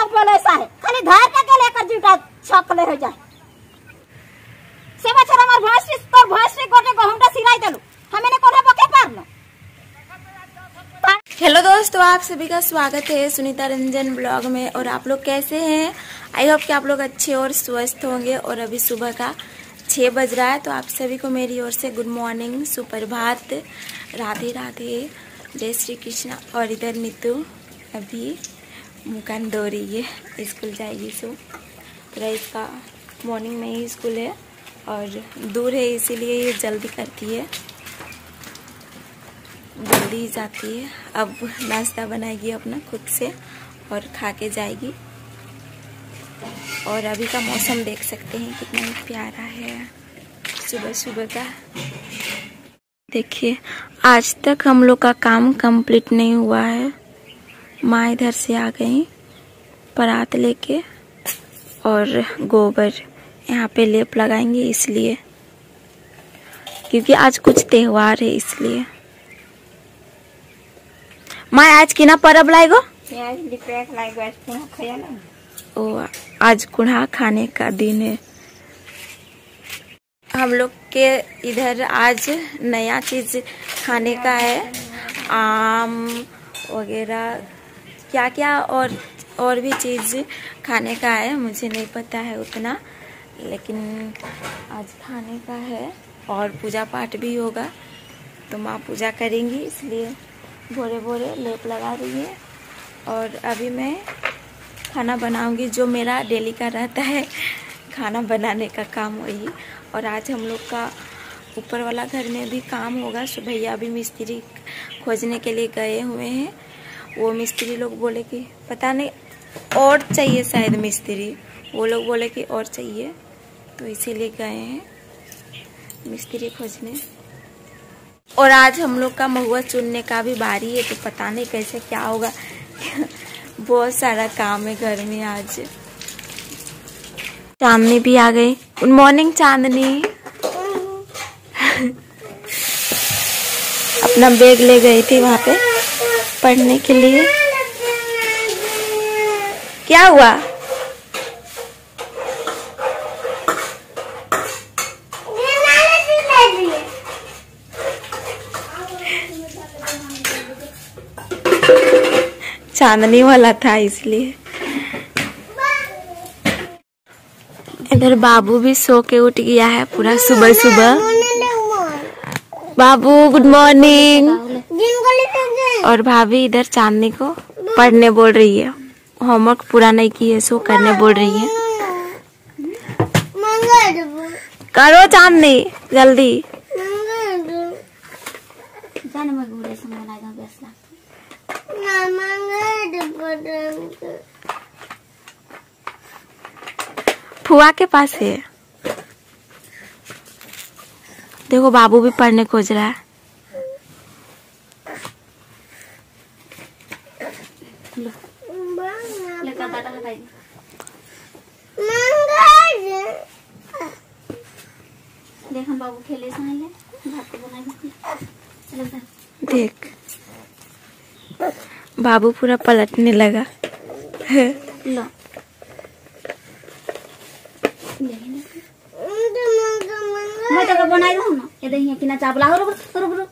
बोले ऐसा है खाली धार के लेकर जीटा छकले हो जाए से बच्चा हमार भैंस से गोटे गहूमटा सिलाई देलु हमें कोठा पके पारलो। हेलो दोस्तों, आप सभी का स्वागत है सुनीता रंजन ब्लॉग में। और आप लोग कैसे हैं? आई होप कि आप लोग अच्छे और स्वस्थ होंगे। और अभी सुबह का 6 बज रहा है, तो आप सभी को मेरी ओर से गुड मॉर्निंग, सुप्रभात, राधे राधे, जय श्री कृष्ण। और इधर नीतू अभी मुकान धो रही है, स्कूल जाएगी। सो पूरा इसका मॉर्निंग में ही स्कूल है और दूर है, इसीलिए ये जल्दी करती है, जल्दी जाती है। अब नाश्ता बनाएगी अपना खुद से और खा के जाएगी। और अभी का मौसम देख सकते हैं कितना ही प्यारा है सुबह सुबह का। देखिए, आज तक हम लोग का काम कंप्लीट नहीं हुआ है। माँ इधर से आ गई परात लेके और गोबर यहाँ पे लेप लगाएंगे, इसलिए क्योंकि आज कुछ त्योहार है इसलिए। माँ आज की ना परब लाएगो? ओ, आज कुढ़ा खाने का दिन है। हम लोग के इधर आज नया चीज खाने का है, आम वगैरह क्या क्या और भी चीज खाने का है। मुझे नहीं पता है उतना, लेकिन आज खाने का है। और पूजा पाठ भी होगा, तो माँ पूजा करेंगी, इसलिए भोरे भोरे लेप लगा रही है। और अभी मैं खाना बनाऊंगी, जो मेरा डेली का रहता है खाना बनाने का काम वही। और आज हम लोग का ऊपर वाला घर में भी काम होगा। सो भैया अभी मिस्त्री खोजने के लिए गए हुए हैं। वो मिस्त्री लोग बोले कि पता नहीं और चाहिए, शायद मिस्त्री वो लोग बोले कि और चाहिए, तो इसीलिए गए हैं मिस्त्री खोजने। और आज हम लोग का महुआ चुनने का भी बारी है, तो पता नहीं कैसे क्या होगा बहुत सारा काम है घर में आज। चांदनी भी आ गई। Good morning Chandni. अपना बैग ले गई थी वहां पे पढ़ने के लिए। क्या हुआ? चांदनी वाला था इसलिए। इधर बाबू भी सो के उठ गया है पूरा सुबह सुबह। बाबू गुड मॉर्निंग। और भाभी इधर चांदनी को पढ़ने बोल रही है, होमवर्क पूरा नहीं की है, सो करने बोल रही है। करो चांदनी जल्दी। फुआ के पास है। देखो बाबू भी पढ़ने खोज रहा है। देख हम बाबू खेले देख बाबू पूरा पलटने लगा। लो मैं तो बनाई रहूं ना, ये देखिए कितना चावला हो रुक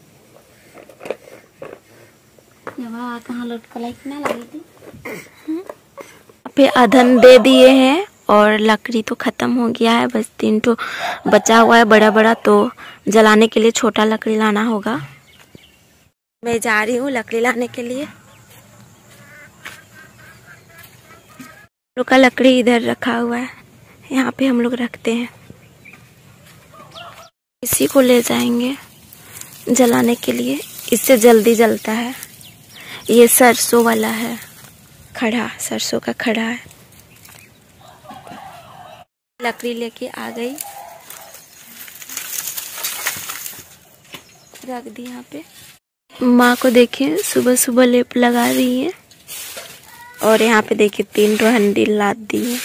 ये वाह कहां लटक लाई कितना लगी थी। पे अधन दे दिए हैं और लकड़ी तो खत्म हो गया है, बस 3 ठो बचा हुआ है बड़ा बड़ा, तो जलाने के लिए छोटा लकड़ी लाना होगा। मैं जा रही हूँ लकड़ी लाने के लिए। लोग का लकड़ी इधर रखा हुआ है, यहाँ पे हम लोग रखते हैं। इसी को ले जाएंगे जलाने के लिए, इससे जल्दी जलता है। ये सरसों वाला है, खड़ा सरसों का खड़ा है। लकड़ी लेके आ गई, रख दी यहाँ पे। माँ को देखिए सुबह सुबह लेप लगा रही है। और यहाँ पे देखिए 3 ठो हंडी लाद दी है।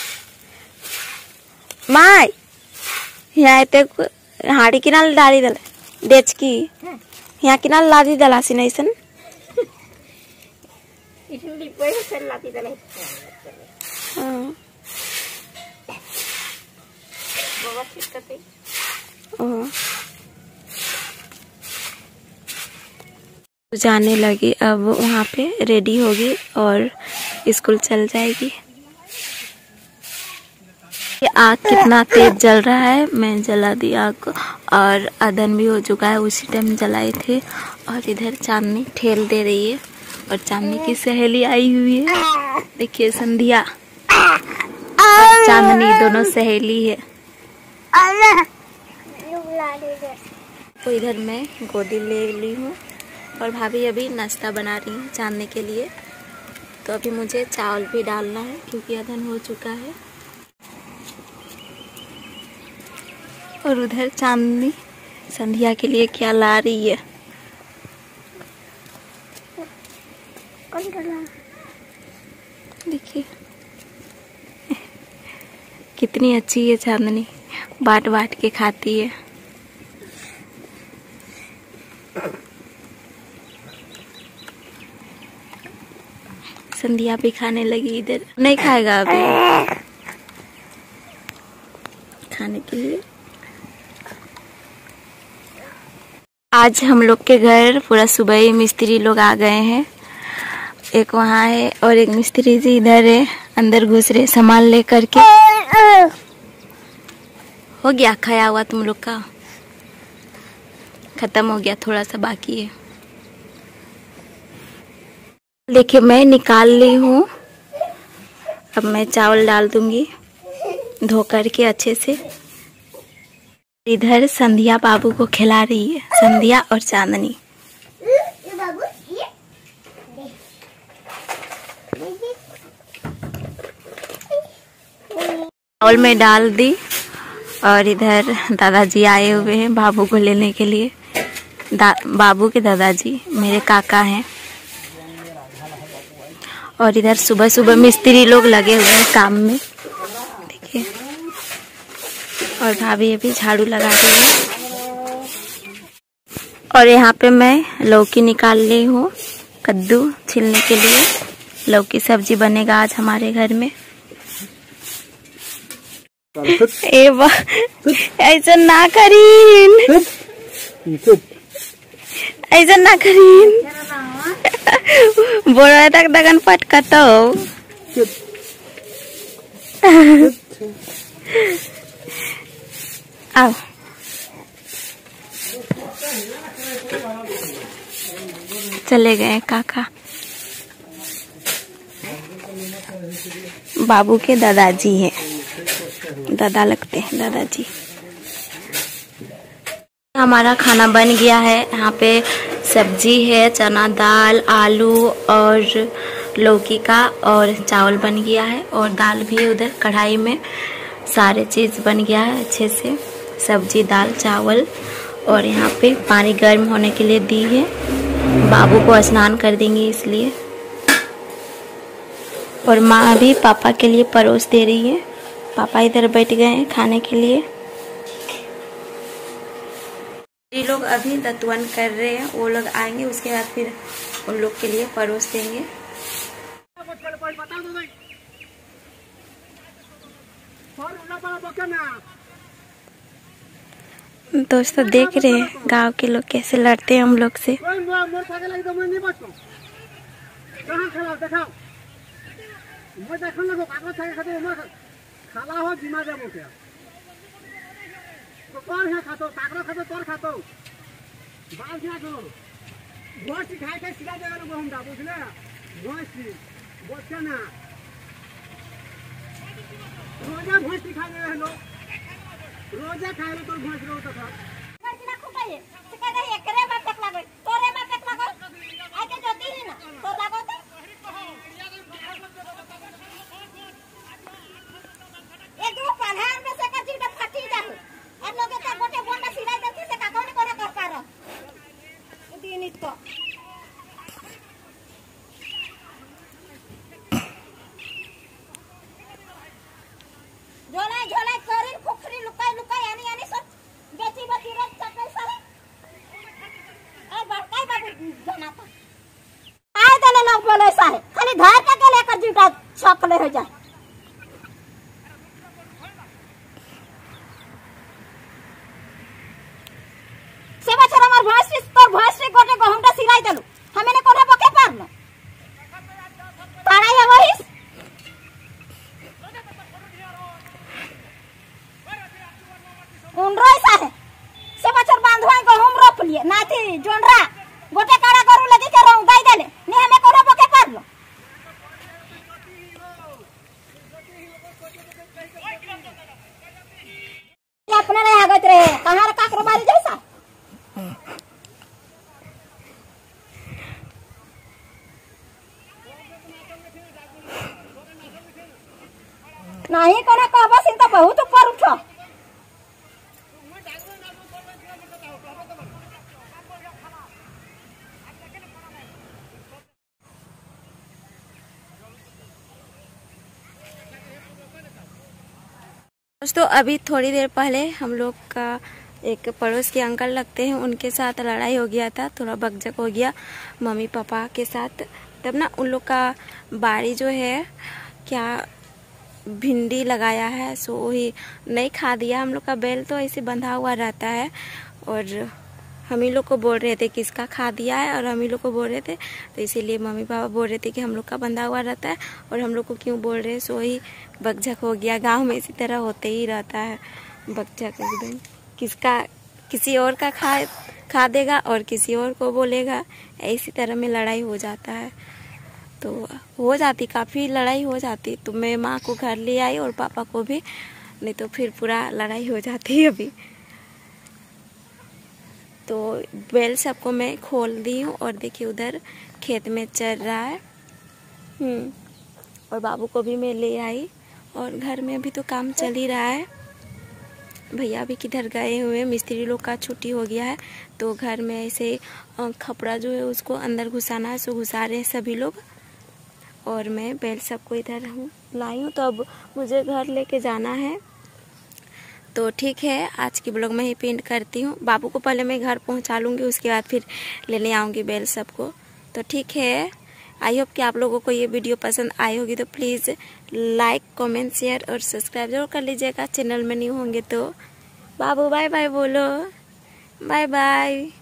माँ यहाँ तक हाड़ी किनाल डाली दले डेच की यहाँ किनाल लादी दलासी नहीं सन इडली पे से लाती दले हां बहुत ठीक करते जाने लगी। अब वहाँ पे रेडी होगी और स्कूल चल जाएगी। ये आग कितना तेज जल रहा है, मैं जला दी आग को और अदन भी हो चुका है, उसी टाइम जलाए थे। और इधर चांदनी ठेल दे रही है और चांदनी की सहेली आई हुई है, देखिए संध्या और चांदनी दोनों सहेली है। तो इधर मैं गोदी ले ली हूँ और भाभी अभी नाश्ता बना रही हैं चांदनी के लिए। तो अभी मुझे चावल भी डालना है क्योंकि अदन हो चुका है। और उधर चांदनी संध्या के लिए क्या ला रही है। देखिए कितनी अच्छी है चांदनी, बांट बांट के खाती है। संध्या भी खाने लगी, इधर नहीं खाएगा अभी खाने के लिए। आज हम लोग के घर पूरा सुबह ही मिस्त्री लोग आ गए हैं। एक वहाँ है और एक मिस्त्री जी इधर है, अंदर घुस रहे सामान लेकर के। हो गया खाया हुआ तुम लोग का? खत्म हो गया, थोड़ा सा बाकी है। देखिए मैं निकाल ली हूँ, अब मैं चावल डाल दूंगी धो करके अच्छे से। इधर संध्या बाबू को खिला रही है, संध्या और चांदनी। चावल में डाल दी और इधर दादाजी आए हुए हैं बाबू को लेने के लिए। बाबू के दादाजी मेरे काका हैं। और इधर सुबह सुबह मिस्त्री लोग लगे हुए हैं काम में, देखिए। और भाभी अभी झाड़ू लगा रही है। और यहाँ पे मैं लौकी निकाल ली हूँ कद्दू छीलने के लिए। लौकी सब्जी बनेगा आज हमारे घर में। ए वाह, ऐसा ना करीन, ऐसा ना करीन। बोरा तक दगन पटकतो। आओ चले गए काका। बाबू के दादाजी हैं, दादा लगते हैं दादाजी। हमारा खाना बन गया है। यहाँ पे सब्जी है, चना दाल, आलू और लौकी का, और चावल बन गया है और दाल भी है उधर कढ़ाई में। सारे चीज़ बन गया है अच्छे से, सब्जी दाल चावल। और यहाँ पे पानी गर्म होने के लिए दी है, बाबू को स्नान कर देंगे इसलिए। और माँ भी पापा के लिए परोस दे रही है। पापा इधर बैठ गए हैं खाने के लिए। ये लोग अभी दतवन कर रहे हैं, वो लोग आएंगे उसके बाद फिर उन लोग के लिए परोस देंगे। दोस्तों देख रहे हैं गांव के लोग कैसे लड़ते हैं हम लोग से। रोजा खाए तो भोज रो तो ना खुटाए से कह रही एकरे बात तक लागो तोरे बात तक लागो आके जोती ही ना तो लागो तो ए दो पल्हार में से का जीटा फटी जाए और लोग का गोटे बोंडा सिलाई देती से का कोने कोने कर पारो दिन तो झोला झोला करी खुखरी लुकाई लुकाई यानी यानी सब बेची बेची रख चक्कर सारे ए बड़काई बाबू जनाता आए दले लोग बोले सारे खाली छकले हो जाए। से बछर हमार भैंस तोर भैंस गोटे गहुमटा सिराई देलु हमें ने कोठा पके पारलो ताड़ाई वही उनरो ऐसा है। से बछर बांधवा गहुम रोप लिए ना थी जोनरा गोटे काड़ा करू लगी के रंग दाई देले ने हमें कोठा पके पारलो। अपने रे आगत रे कहां काकरो बारी जैसा नहीं कोना कहबो सिन तो बहुत ऊपर उठो। दोस्तों अभी थोड़ी देर पहले हम लोग का एक पड़ोस के अंकल लगते हैं उनके साथ लड़ाई हो गया था, थोड़ा बकझक हो गया मम्मी पापा के साथ। तब ना उन लोग का बाड़ी जो है क्या भिंडी लगाया है सो वही नहीं खा दिया। हम लोग का बैल तो ऐसे बंधा हुआ रहता है और हम ही लोग को बोल रहे थे किसका खा दिया है और हम ही लोग को बोल रहे थे, तो इसीलिए मम्मी पापा बोल रहे थे कि हम लोग का बंधा हुआ रहता है और हम लोग को क्यों बोल रहे हैं। सो ही बकझक हो गया। गांव में इसी तरह होते ही रहता है बकझक एकदम, किसका किसी और का खा देगा और किसी और को बोलेगा, इसी तरह में लड़ाई हो जाता है। तो हो जाती काफ़ी लड़ाई हो जाती, तो मैं माँ को घर ले आई और पापा को भी, नहीं तो फिर पूरा लड़ाई हो जाती है अभी। तो बैल सबको मैं खोल दी हूँ और देखिए उधर खेत में चर रहा है। और बाबू को भी मैं ले आई और घर में अभी तो काम चल ही रहा है। भैया भी किधर गए हुए, मिस्त्री लोग का छुट्टी हो गया है तो घर में ऐसे खपड़ा जो है उसको अंदर घुसाना है, सो घुसा रहे हैं सभी लोग। और मैं बैल सबको इधर लाई हूँ, तो अब मुझे घर लेके जाना है। तो ठीक है, आज की ब्लॉग में ही पेंट करती हूँ। बाबू को पहले मैं घर पहुँचा लूँगी, उसके बाद फिर लेने आऊँगी बैल सबको। तो ठीक है, आई होप कि आप लोगों को ये वीडियो पसंद आई होगी, तो प्लीज़ लाइक कमेंट शेयर और सब्सक्राइब जरूर कर लीजिएगा। चैनल में न्यू होंगे तो। बाबू बाय बाय बोलो, बाय बाय।